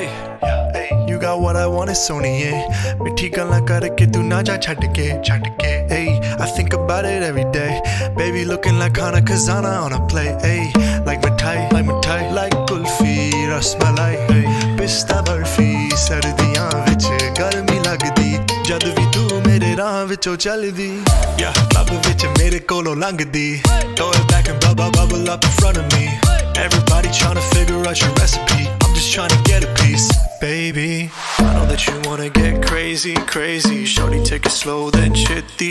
Hey, you got what I want, it's only it. Mithi galan karke tu na ja chhad ke. Hey, I think about it every day. Baby looking like Khana Khazana on a plate. Hey, like mithai, like kulfi, rasmalai. Pista barfi, sardiyan vich garmi lagdi. Jad vi tu mere raah vichon chaldi. Yeah, club vich mere kolo langdi. Throw it back and bubble up in front of me. Everybody tryna figure out your recipe. I'm just tryna get a piece, baby. I know that you wanna get crazy. Shorty, take it slow, then chitty.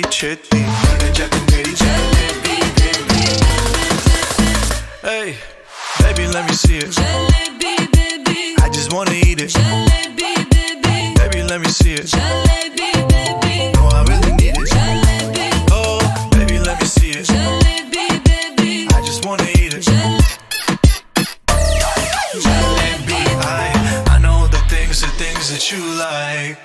Hey, baby, let me see it. I just wanna eat it. Baby, let me see it. No, I really need it. Oh, baby, let me see it. I just wanna eat it. I know the things that you like.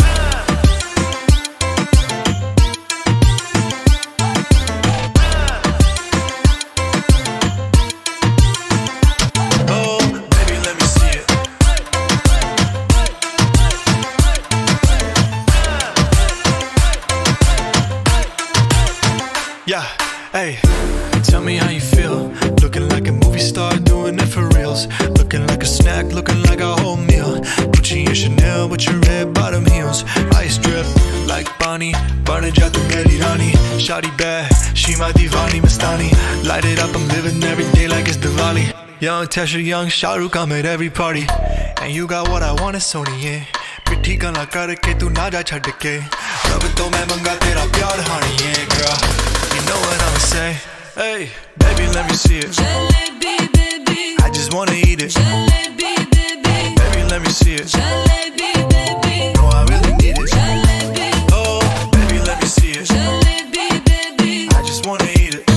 Oh, baby, let me see it. Yeah, hey, tell me how you feel. Looking like a movie star, doing it for reals. Looking like a snack, looking like a whole meal. Gucci and Chanel with your red bottom heels. Ice drip like Bonnie, burning jat tu meri rani. Shawty bad, she my divani mastani. Light it up, I'm living every day like it's Diwali. Young Tesha, young Shah Rukh, I'm at every party. And you got what I want, it's only it. Mithi galan karke tu na ja chhad ke. Rab to main manga tera pyar hani hai, girl. You know what I'ma say. Hey, baby, let me see it. I just wanna eat it. Baby, let me see it. No, I really need it. Oh, baby, let me see it. I just wanna eat it.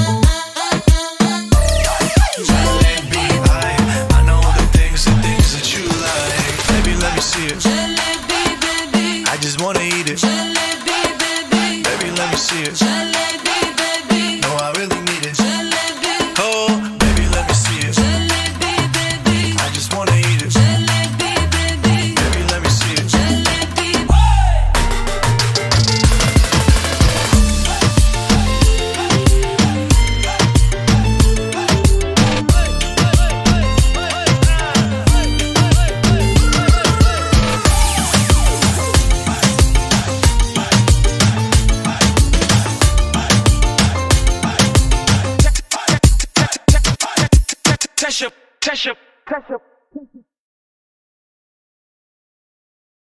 I know the things that you like. Baby, let me see it. I just wanna eat it. Baby, let me see it. No, I really need it. Oh, baby, let me see it. I just wanna eat it. Baby, let me see it. Tesha.